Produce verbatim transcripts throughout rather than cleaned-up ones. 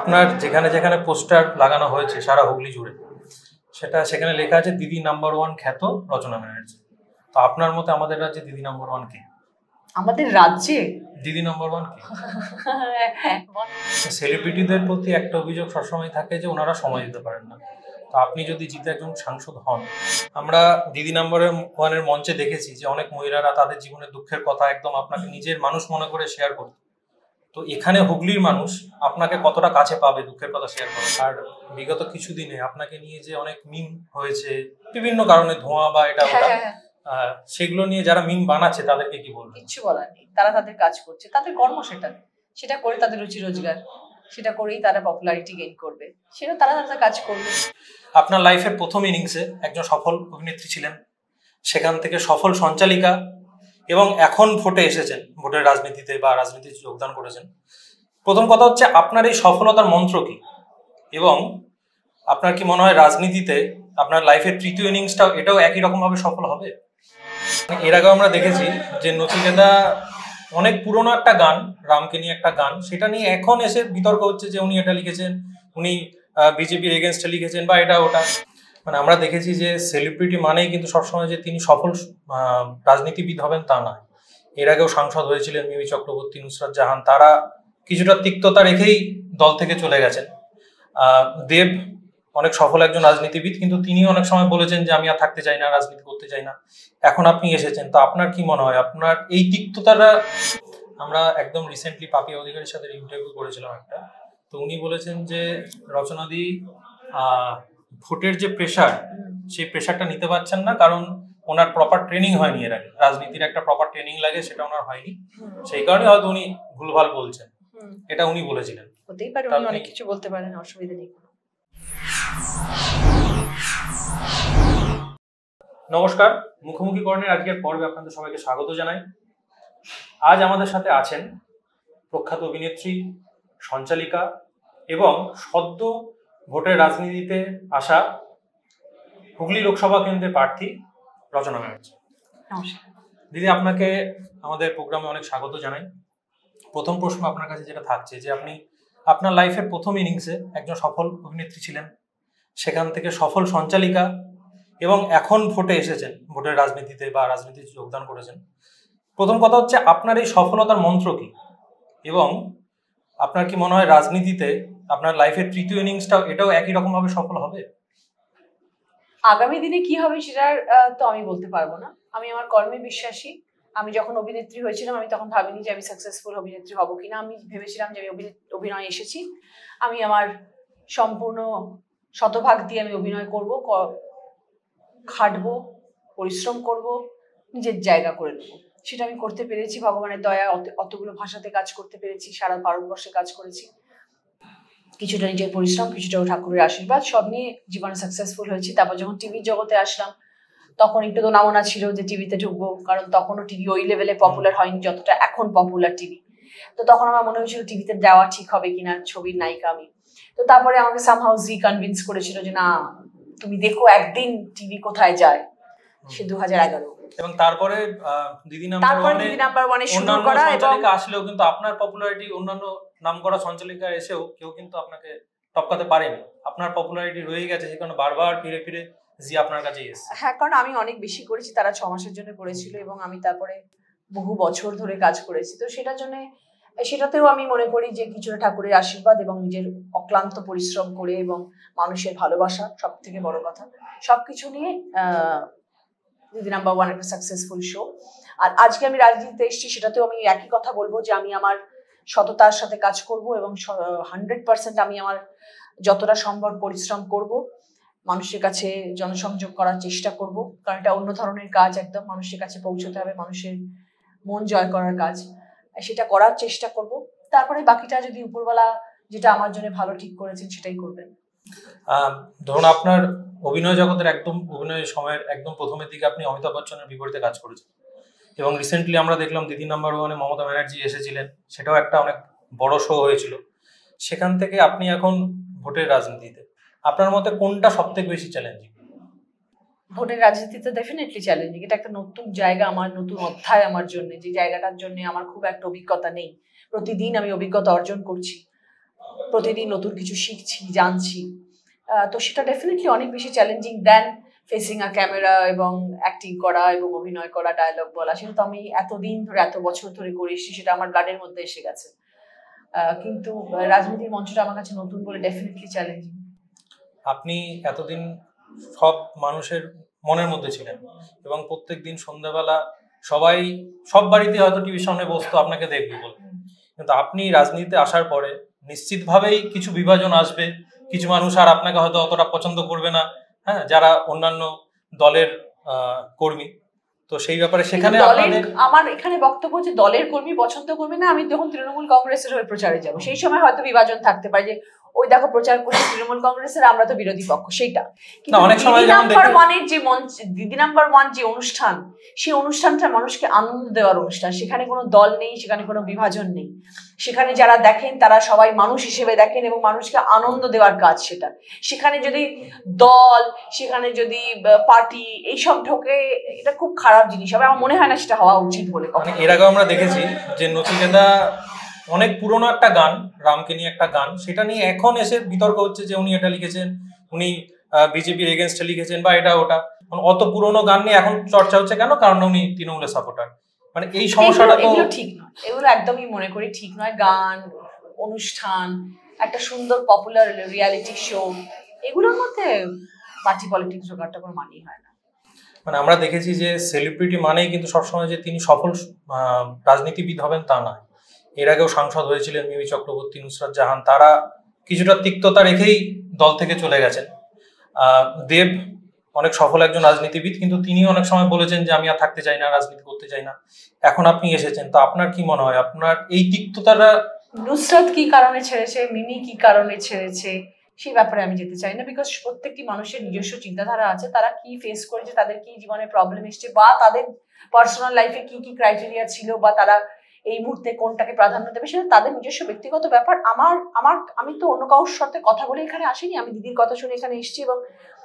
আপনার যেখানে যেখানে পোস্টার লাগানো হয়েছে সারা হুগলি জুড়ে, সেটা সেখানে লেখা আছে দিদি নাম্বার ওয়ান খ্যাত রচনা ব্যানার্জি। তো আপনার মতে আমাদের রাজ্যে দিদি নাম্বার ওয়ান কে? আমাদের রাজ্যে দিদি নাম্বার ওয়ান কে? সেলিব্রিটিদের প্রতি একটা অভিযোগ সবসময় থাকে যে ওনারা সময় দিতে পারেন না। তো আপনি যদি জিতে একজন সাংসদ হন, আমরা দিদি নাম্বার ওয়ানের মঞ্চে দেখেছি যে অনেক মহিলারা তাদের জীবনের দুঃখের কথা একদম আপনাকে নিজের মানুষ মনে করে শেয়ার করত। তো এখানে হুগলির মানুষ আপনাকে কতটা কাছে পাবে দুঃখের কথা শেয়ার করে? আর বিগত কিছুদিনে আপনাকে নিয়ে যে অনেক মিম হয়েছে বিভিন্ন কারণে, ধোঁয়া বা এটা ওটা, সেগুলো নিয়ে যারা মিম বানাচ্ছে তাদেরকে কি বলবো? কিছু বলার নেই, তারা তাদের কাজ করছে, তাদের কর্ম, সেটা সেটা করে তাদের রুচি রোজগার, সেটা করেই তারা পপুলারিটি গেইন করবে, সেটা তারা তাদের কাজ করবে। আপনার লাইফের প্রথম ইনিংসে একজন সফল অভিনেত্রী ছিলেন, সেখান থেকে সফল সঞ্চালিকা, এবং এখন ভোটে এসেছেন, ভোটের রাজনীতিতে বা রাজনীতিতে যোগদান করেছেন। প্রথম কথা হচ্ছে আপনার এই সফলতার মন্ত্র কি, এবং আপনার কি মনে হয় রাজনীতিতে আপনার লাইফের তৃতীয় ইনিংসটাও এটাও একই রকম ভাবে সফল হবে? এর আগেও আমরা দেখেছি যে নচিকেতা অনেক পুরোনো একটা গান, রামকে নিয়ে একটা গান, সেটা নিয়ে এখন এসে বিতর্ক হচ্ছে যে উনি এটা লিখেছেন, উনি বিজেপির এগেনস্টে লিখেছেন বা এটা ওটা। মানে আমরা দেখেছি যে সেলিব্রিটি মানেই কিন্তু সবসময় যে তিনি সফল রাজনীতিবিদ হবেন তা নয়। এর আগেও সাংসদ হয়েছিলেন মিমি চক্রবর্তী, নুসরাত জাহান, তারা কিছুটা তিক্ততা রেখেই দল থেকে চলে গেছেন। দেব অনেক সফল একজন রাজনীতিবিদ, কিন্তু তিনি অনেক সময় বলেছেন যে আমি আর থাকতে চাই না, রাজনীতি করতে চাই না। এখন আপনি এসেছেন, তো আপনার কি মনে হয় আপনার এই তিক্ততাটা? আমরা একদম রিসেন্টলি পাপিয়া অধিকারীর সাথে ইন্টারভিউ করেছিলাম একটা, তো উনি বলেছেন যে রচনাদি আহ ভোটের যে প্রেশার, সেই প্রেশারটা নিতে পারছেন না, কারণ ওনার প্রপার ট্রেনিং হয়নি এর আগে। রাজনীতির একটা প্রপার ট্রেনিং লাগে, সেটা ওনার হয়নি, সেই কারণে হয়তো উনি ভুলভাল বলছেন। এটা উনি বলেছিলেন। হতেই পারে, উনি অনেক কিছু বলতে পারেন, অসুবিধা নেই। নমস্কার, মুখোমুখি করণের আজকের পর্বে আপনাদের সবাইকে স্বাগত জানাই। আজ আমাদের সাথে আছেন প্রখ্যাত অভিনেত্রী, সঞ্চালিকা এবং সদ্য ভোটের রাজনীতিতে আসা হুগলি লোকসভা কেন্দ্রের প্রার্থী রচনা ব্যানার্জি। নমস্কার দিদি, আপনাকে আমাদের প্রোগ্রামে অনেক স্বাগত জানাই। প্রথম প্রশ্ন আপনার কাছে যেটা থাকছে যে আপনি আপনার লাইফের প্রথম ইনিংসে একজন সফল অভিনেত্রী ছিলেন, সেখান থেকে সফল সঞ্চালিকা, এবং এখন ভোটে এসেছেন, ভোটের রাজনীতিতে বা রাজনীতিতে যোগদান করেছেন। প্রথম কথা হচ্ছে আপনার এই সফলতার মন্ত্র কি, এবং আপনার কি মনে হয় রাজনীতিতে আপনার লাইফের তৃতীয় ইনিংসটাও এটাও একই রকম ভাবে সফল হবে? আগামী দিনে কি হবে সেটা তো আমি বলতে পারবো না। আমি আমার কর্মে বিশ্বাসী। আমি যখন অভিনেত্রী হয়েছিলাম আমি তখন ভাবিনি যে আমি সাকসেসফুল অভিনেত্রী হব কিনা। আমি ভেবেছিলাম যে আমি অভিনয় এসেছি, আমি আমার সম্পূর্ণ শতভাগ দিয়ে আমি অভিনয় করব, খাটবো, পরিশ্রম করব, নিজের জায়গা করে নেব। সেটা আমি করতে পেরেছি, ভগবানের দয়া। অতগুলো ভাষাতে কাজ করতে পেরেছি, সারা ভারতবর্ষে কাজ করেছি, কিছুটা নিজের পরিশ্রম, কিছুটা ঠাকুরের আশীর্বাদ, সব নিয়ে জীবনে সাকসেসফুল হয়েছি। তারপর যখন টিভির জগতে আসলাম তখন একটু দোনামোনা ছিল যে টিভিতে ঢুকবো, কারণ তখনও টিভি ওই লেভেলে পপুলার হয়নি যতটা এখন পপুলার টিভি। তো তখন আমার মনে হয়েছিল টিভিতে যাওয়া ঠিক হবে কিনা, ছবির নায়িকা আমি। তো তারপরে আমাকে সামহাউ জি কনভিন্স করেছিল যে না, তুমি দেখো একদিন টিভি কোথায় যায়। সে দু হাজার এগারো, এবং তারপরে দিদি নাম্বার ওয়ানে শুরু করা, এবং আসলেও কিন্তু আপনার পপুলারিটি অন্যান্য নামকরা সঞ্চালিকা এসেও কেউ কিন্তু আপনাকে টপকাতে পারেনি। আপনার পপুলারিটি রয়ে গেছে, যে কারণে বারবার ফিরে ফিরে জি আপনার কাছে এসেছে। হ্যাঁ, কারণ আমি অনেক বেশি করেছি, তারা ছ মাসের জন্য করেছিল এবং আমি তারপরে বহু বছর ধরে কাজ করেছি। তো সেটার জন্য সেটাতেও আমি মনে করি যে কিছুটা ঠাকুরের আশীর্বাদ এবং নিজের অক্লান্ত পরিশ্রম করে এবং মানুষের ভালোবাসা, সব থেকে বড় কথা, সবকিছু নিয়ে আহ দিদি নাম্বার ওয়ান একটা সাকসেসফুল শো। আর আজকে আমি রাজনীতিতে এসেছি, সেটাতেও আমি একই কথা বলবো যে আমি আমার সততার সাথে কাজ করব এবং হান্ড্রেড পার্সেন্ট আমি আমার যতটা সম্ভব পরিশ্রম করব, মানুষের কাছে জনসংযোগ করার চেষ্টা করব, কারণ এটা অন্য ধরনের কাজ, একদম মানুষের কাছে পৌঁছতে হবে, মানুষের মন জয় করার কাজ, সেটা করার চেষ্টা করব। তারপরে বাকিটা যদি উপরওয়ালা যেটা আমার জন্য ভালো ঠিক করেছেন সেটাই করবেন। ধরুন আপনার অভিনয় জগতের একদম অভিনয়ের সময়ের একদম প্রথমের দিকে আপনি অমিতাভ বচ্চনের বিপরীতে কাজ করেছেন, এবং রিসেন্টলি আমরা দেখলাম দিদি নাম্বার ওয়ানে মমতা ব্যানার্জি এসেছিলেন, সেটাও একটা অনেক বড় শো হয়েছিল। সেখান থেকে আপনি এখন ভোটের রাজনীতিতে, আপনার মতে কোনটা সব থেকে বেশি চ্যালেঞ্জিং? ভোটের রাজনীতিতে ডেফিনেটলি চ্যালেঞ্জিং। এটা একটা নতুন জায়গা আমার, নতুন অধ্যায় আমার জন্য, যে জায়গাটার জন্য আমার খুব একটা অভিজ্ঞতা নেই। প্রতিদিন আমি অভিজ্ঞতা অর্জন করছি। প্রতিদিন নতুন কিছু শিখছি, জানছি। তো সেটা ডেফিনেটলি অনেক বেশি challenging then facing a camera এবং অ্যাক্টিং করা এবং অভিনয় করা, ডায়লগ বলা। সেটা তো আমি এতদিন ধরে, এত বছর ধরে করে এসেছি, সেটা আমার ব্লাডের মধ্যে এসে গেছে। কিন্তু রাজনীতির মঞ্চটা আমার কাছে নতুন বলে ডেফিনেটলি চ্যালেঞ্জিং। আপনি এতদিন সব মানুষের মনের মধ্যে ছিলেন এবং প্রত্যেক দিন সন্ধ্যাবেলা সবাই সব বাড়িতে হয়তো টিভির সামনে বসতো আপনাকে দেখবে বলে, কিন্তু আপনি রাজনীতিতে আসার পরে নিশ্চিতভাবেই কিছু বিভাজন আসবে, কিছু মানুষ আর আপনাকে হয়তো অতটা পছন্দ করবে না, হ্যাঁ, যারা অন্যান্য দলের কর্মী। তো সেই ব্যাপারে সেখানে আমার এখানে বক্তব্য যে দলের কর্মী পছন্দ করবে না, আমি যখন তৃণমূল কংগ্রেসের হয়ে প্রচারে যাব সেই সময় হয়তো বিভাজন থাকতে পারে, যে ওই দেখো প্রচার করছে তৃণমূল কংগ্রেসের, আমরা তো বিরোধী পক্ষ, সেইটা। কিন্তু দিদি নাম্বার ওয়ানের যে মঞ্চ, দিদি নাম্বার ওয়ান যে অনুষ্ঠান, সেই অনুষ্ঠানটা মানুষকে আনন্দ দেওয়ার অনুষ্ঠান। সেখানে কোনো দল নেই, সেখানে কোনো বিভাজন নেই। সেখানে যারা দেখেন তারা সবাই মানুষ হিসেবে দেখেন এবং মানুষকে আনন্দ দেওয়ার কাজ সেটা। সেখানে যদি দল, সেখানে যদি পার্টি এইসব ঢোকে, এটা খুব খারাপ জিনিস হবে। আমার মনে হয় না সেটা হওয়া উচিত বলে। এর আগে আমরা দেখেছি যে নচিকেতা অনেক পুরনো একটা গান, রামকে নিয়ে একটা গান, সেটা নিয়ে এখন এসে বিতর্ক হচ্ছে যে উনি এটা লিখেছেন, উনি বিজেপির এগেনস্টে লিখেছেন বা এটা ওটা। অত পুরনো গান নিয়ে এখন চর্চা হচ্ছে কেন? কারণ উনি তৃণমূলের সাপোর্টার। মানে এই সমস্যাটা তো ঠিক নয়, এগুলো একদমই মনে করি ঠিক নয়। গান, অনুষ্ঠান, একটা সুন্দর পপুলার রিয়ালিটি শো, এগুলোর মধ্যে পার্টি পলিটিক্স জোগাড়টা কোনো মানেই হয় না। মানে আমরা দেখেছি যে সেলিব্রিটি মানেই কিন্তু সবসময় যে তিনি সফল রাজনীতিবিদ হবেন তা নয়। এর আগেও সাংসদ হয়েছিলেন মিমি চক্রবর্তী, নুসরাত জাহান, তারা কিছুটা তিক্ততা রেখেই দল থেকে চলে গেছেন। দেব অনেক সফল একজন রাজনীতিবিদ, কিন্তু তিনি অনেক সময় বলেছেন যে আমি আর থাকতে চাই না, রাজনীতি করতে চাই না। এখন আপনি এসেছেন, তো আপনার কি মনে হয় আপনার এই তিক্ততাটা? নুসরাত কি কারণে ছেড়েছে, মিমি কি কারণে ছেড়েছে, সেই ব্যাপারে আমি যেতে চাই না। বিকজ প্রত্যেকটি মানুষের নিজস্ব চিন্তাধারা আছে, তারা কি ফেস করেছে, তাদের কি জীবনে প্রবলেম এসছে, বা তাদের পার্সোনাল লাইফে কি কি ক্রাইটেরিয়া ছিল, বা তারা এই মুহূর্তে কোনটাকে প্রাধান্য দেবে, সেটা তাদের নিজস্ব ব্যক্তিগত ব্যাপার। আমার আমার আমি তো অন্য কারোর সাথে কথা বলে এখানে আসিনি, আমি দিদির কথা শুনে এখানে এসেছি এবং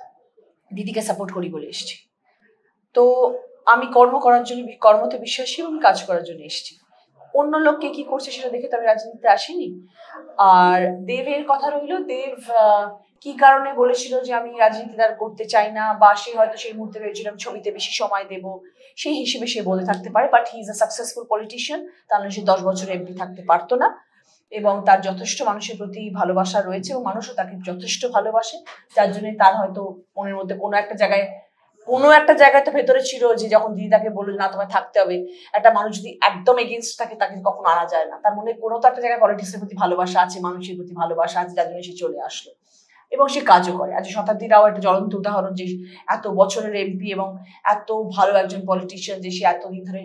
দিদিকে সাপোর্ট করি বলে এসেছি। তো আমি কর্ম করার জন্য, কর্মতে বিশ্বাসী এবং কাজ করার জন্য এসেছি। অন্য লোককে কি করছে সেটা দেখে তো আমি রাজনীতিতে আসিনি। আর দেবের কথা রইল, দেব কি কারণে বলেছিল যে আমি রাজনীতি আর করতে চাই না, বা সে হয়তো সেই মুহূর্তে ভেবেছিলাম ছবিতে বেশি সময় দেব, সেই হিসেবে সে বলে থাকতে পারে। But he is a successful politician, তাহলে সে দশ বছর এমপি থাকতে পারতো না। এবং তার যথেষ্ট মানুষের প্রতি ভালোবাসা রয়েছে এবং মানুষও তাকে যথেষ্ট ভালোবাসে, যার জন্য তার হয়তো মনের মধ্যে কোনো একটা জায়গায় কোনো একটা জায়গায় তো ভেতরে ছিল যে যখন দিদি তাকে বললো না তোমায় থাকতে হবে, একটা মানুষ যদি একদম এগেনস্ট থাকে তাকে কখনো আনা যায় না। তার মনে কোনো তো একটা জায়গায় পলিটিক্সের প্রতি ভালোবাসা আছে, মানুষের প্রতি ভালোবাসা আছে, যার জন্য সে চলে আসলো এবং সে কাজও করে। আজ শতাব্দী রাও একটা জ্বলন্ত উদাহরণ, যে এত বছরের এমপি এবং এত ভালো একজন পলিটিশিয়ান, যে সে এতদিন ধরে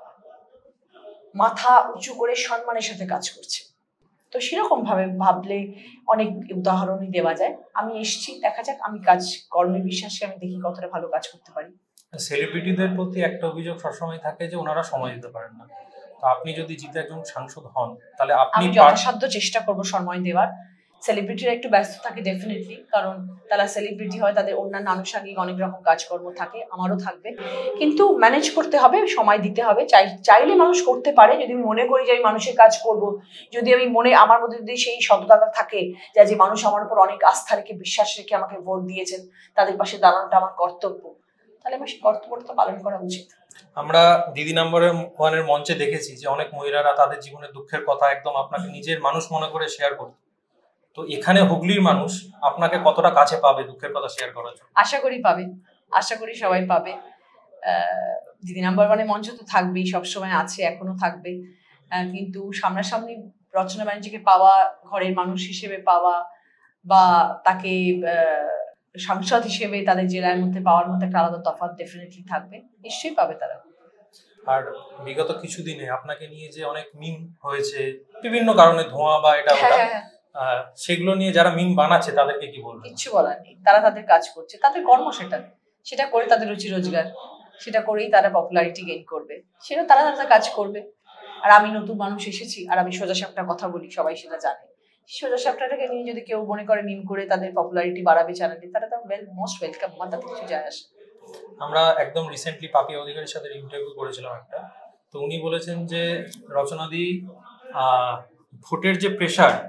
মাথা উঁচু করে সম্মানের সাথে কাজ করছে। তো সেরকম ভাবে ভাবলে অনেক উদাহরণই দেওয়া যায়। আমি এসছি, দেখা যাক, আমি কাজ কর্মে বিশ্বাসী, আমি দেখি কতটা ভালো কাজ করতে পারি। সেলিব্রিটিদের প্রতি একটা অভিযোগ সবসময় থাকে যে ওনারা সময় দিতে পারেন না। তো আপনি যদি জিতে একজন সাংসদ হন, তাহলে আপনি যথাসাধ্য চেষ্টা করবো সময় দেওয়ার। সেলিব্রিটিরা একটু ব্যস্ত থাকে ডেফিনেটলি, কারণ তারা সেলিব্রিটি হয়, তাদের অন্যান্য আনুষঙ্গিক অনেক রকম কাজকর্ম থাকে, আমারও থাকবে, কিন্তু ম্যানেজ করতে হবে, সময় দিতে হবে। চাই চাইলে মানুষ করতে পারে, যদি আমি মনে করি যে আমি মানুষের কাজ করব, যদি আমি মনে আমার মধ্যে যদি সেই সততা থাকে যে যে মানুষ আমার উপর অনেক আস্থা রেখে বিশ্বাস রেখে আমাকে ভোট দিয়েছেন, তাদের পাশে দাঁড়ানোটা আমার কর্তব্য, তাহলে আমার সেই কর্তব্যটা পালন করা উচিত। আমরা দিদি নাম্বার ওয়ানের মঞ্চে দেখেছি যে অনেক মহিলারা তাদের জীবনের দুঃখের কথা একদম আপনাকে নিজের মানুষ মনে করে শেয়ার করত। তো এখানে হুগলির মানুষ আপনাকে কতটা কাছে পাবে দুঃখের কথা শেয়ার করার জন্য? আশা করি পাবে, আশা করি সবাই পাবে। দিদি নাম্বার ওয়ানের মঞ্চ তো থাকবেই, সবসময় আছে, এখনো থাকবে, কিন্তু সামনাসামনি রচনা ব্যানার্জিকে পাওয়া, ঘরের মানুষ হিসেবে পাওয়া, বা তাকে সাংসদ হিসেবে তাদের জেলার মধ্যে পাওয়ার মধ্যে একটা আলাদা তফাৎ ডেফিনেটলি থাকবে, নিশ্চয়ই পাবে তারা। আর বিগত কিছুদিনে আপনাকে নিয়ে যে অনেক মিম হয়েছে বিভিন্ন কারণে, ধোঁয়া বা এটা ওটা, সেগুলো নিয়ে যারা মিম বানাচ্ছে তাদেরকে কি বলবো? কিচ্ছু বলার নেই, তারা তাদের কাজ করছে, তাদের কর্ম সেটা, সেটা করে তাদের রুচি রোজগার, সেটা করেই তারা পপুলারিটি গেইন করবে, সেটা তারা তাদের কাজ করবে। আর আমি নতুন মানুষ এসেছি, আর আমি সোজা সাপটা কথা বলি, সবাই সেটা জানে। সোজা সাপটাটাকে নিয়ে যদি কেউ মনে করে মিম করে তাদের পপুলারিটি বাড়াবে চ্যানেলে, তারা তো ওয়েল মোস্ট ওয়েলকাম, আমার তাতে কিছু যায় আসে। আমরা একদম রিসেন্টলি পাপিয়া অধিকারীর সাথে ইন্টারভিউ করেছিলাম একটা, তো উনি বলেছেন যে রচনাদি ভোটের যে প্রেশার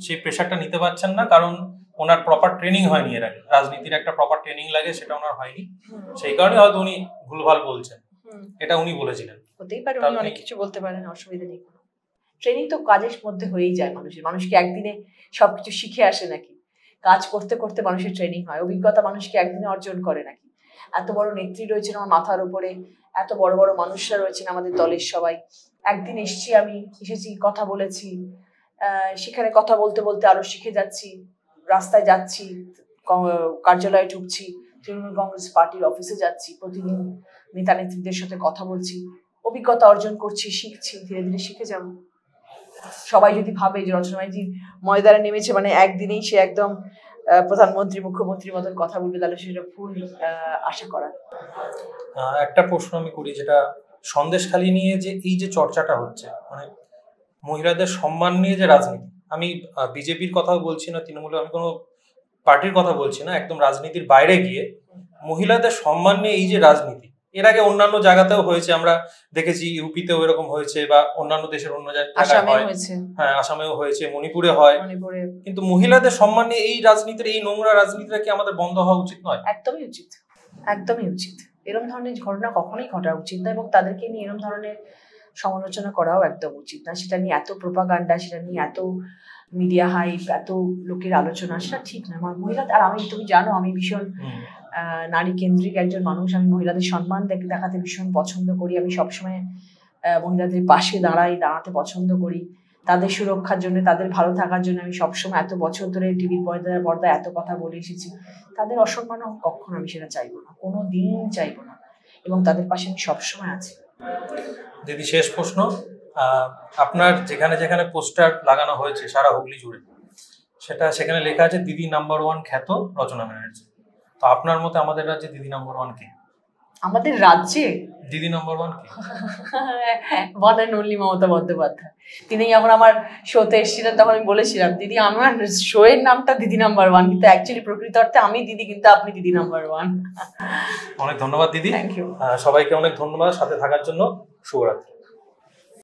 সেই প্রেশারটা নিতে পারছেন না, কারণ ওনার প্রপার ট্রেনিং হয়নি এর আগে। রাজনীতির একটা প্রপার ট্রেনিং লাগে, সেটা ওনার হয়নি, সেই কারণে হয়তো উনি ভুলভাল বলছেন, এটা উনি বলেছিলেন। হতেই পারে, উনি অনেক কিছু বলতে পারেন, অসুবিধা নেই। ট্রেনিং তো কাজের মধ্যে হয়েই যায় মানুষের। মানুষকে একদিনে সবকিছু শিখে আসে নাকি? কাজ করতে করতে মানুষের ট্রেনিং হয়। অভিজ্ঞতা মানুষকে একদিনে অর্জন করে নাকি? এত বড় নেত্রী রয়েছেন আমার মাথার উপরে, এত বড় বড় মানুষরা রয়েছেন আমাদের দলের সবাই। একদিন এসছি, আমি এসেছি, কথা বলেছি, সেখানে কথা বলতে বলতে আরো শিখে যাচ্ছি, রাস্তায় যাচ্ছি, কার্যালয়ে ঢুকছি, তৃণমূল কংগ্রেস পার্টির অফিসে যাচ্ছি, প্রতিদিন নেতা নেত্রীদের সাথে কথা বলছি, অভিজ্ঞতা অর্জন করছি, শিখছি, ধীরে ধীরে শিখে যাব। সবাই যদি ভাবে যে রচনাবাইজি ময়দানে নেমেছে মানে একদিনেই সে একদম প্রধানমন্ত্রী মুখ্যমন্ত্রীর মতন কথা বলবে, তাহলে সেটা ভুল আশা করা। একটা প্রশ্ন আমি করি, যেটা সন্দেশখালি নিয়ে যে এই যে চর্চাটা হচ্ছে, মানে মহিলাদের সম্মান নিয়ে যে রাজনীতি, আমি বিজেপির কথাও বলছি না, তৃণমূলের, আমি কোনো পার্টির কথা বলছি না, একদম রাজনীতির বাইরে গিয়ে মহিলাদের সম্মান নিয়ে এই যে রাজনীতি, এর আগে অন্যান্য জায়গাতেও হয়েছে, আমরা দেখেছি ইউপিতেও এরকম হয়েছে, বা অন্যান্য দেশের অন্য জায়গায় হয়েছে, হ্যাঁ আসামেও হয়েছে, মণিপুরে হয়, কিন্তু মহিলাদের সম্মান নিয়ে এই রাজনীতির, এই নোংরা রাজনীতিটা কি আমাদের বন্ধ হওয়া উচিত নয়? একদমই উচিত, একদমই উচিত। এরকম ধরনের ঘটনা কখনোই ঘটা উচিত না, এবং তাদেরকে নিয়ে এরকম ধরনের সমালোচনা করাও একদম উচিত না। সেটা নিয়ে এত প্রোপাগান্ডা, সেটা নিয়ে এত মিডিয়া হাইপ, এত লোকের আলোচনা, সেটা ঠিক না। আমার মহিলা, আর আমি, তুমি জানো আমি ভীষণ নারী কেন্দ্রিক একজন মানুষ। আমি মহিলাদের সম্মান দেখাতে ভীষণ পছন্দ করি। আমি সবসময় মহিলাদের পাশে দাঁড়াই, দাঁড়াতে পছন্দ করি, তাদের সুরক্ষার জন্য, তাদের ভালো থাকার জন্য আমি সবসময় এত বছর ধরে টিভির পর্দায় পর্দায় এত কথা বলে এসেছি। তাদের অসম্মান হোক, কখনো আমি সেটা চাইবো না, কোনো দিন চাইবো না, এবং তাদের পাশে আমি সবসময় আছি। দিদি, শেষ প্রশ্ন, আপনার যেখানে যেখানে পোস্টার লাগানো হয়েছে সারা হুগলি জুড়ে, সেটা সেখানে লেখা আছে দিদি নাম্বার ওয়ান খ্যাত রচনা ব্যানার্জি, তো আপনার মতে আমাদের রাজ্যে দিদি নাম্বার ওয়ান কে? আমাদের রাজ্যে দিদি নাম্বার ওয়ান কে? One and only Mamata Bandyopadhyay. তিনি যখন আমার শোতে এসেছিলেন তখন আমি বলেছিলাম দিদি আমার শো এর নামটা দিদি নাম্বার ওয়ান, কিন্তু অ্যাকচুয়ালি প্রকৃত অর্থে আমি দিদি, কিন্তু আপনি দিদি নাম্বার ওয়ান। অনেক ধন্যবাদ দিদি। Thank you. সবাইকে অনেক ধন্যবাদ সাথে থাকার জন্য। শুভরাত্রি।